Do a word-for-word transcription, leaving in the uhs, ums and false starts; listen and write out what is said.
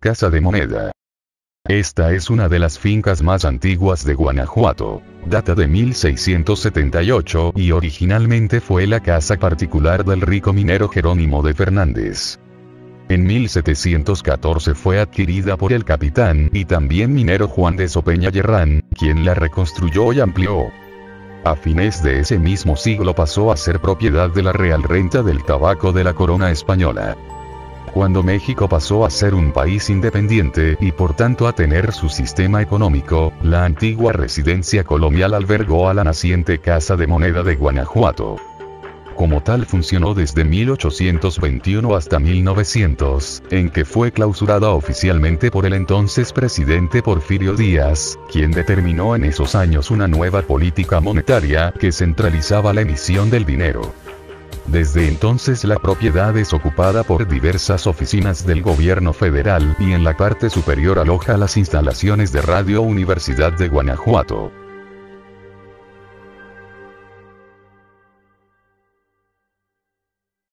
Casa de Moneda. Esta es una de las fincas más antiguas de Guanajuato. Data de mil seiscientos setenta y ocho y originalmente fue la casa particular del rico minero Jerónimo de Fernández. En mil setecientos catorce fue adquirida por el capitán y también minero Juan de Sopeña Yerrán, quien la reconstruyó y amplió. A fines de ese mismo siglo pasó a ser propiedad de la Real Renta del Tabaco de la Corona Española. Cuando México pasó a ser un país independiente y por tanto a tener su sistema económico, la antigua residencia colonial albergó a la naciente Casa de Moneda de Guanajuato. Como tal funcionó desde mil ochocientos veintiuno hasta mil novecientos, en que fue clausurada oficialmente por el entonces presidente Porfirio Díaz, quien determinó en esos años una nueva política monetaria que centralizaba la emisión del dinero. Desde entonces la propiedad es ocupada por diversas oficinas del gobierno federal y en la parte superior aloja las instalaciones de Radio Universidad de Guanajuato.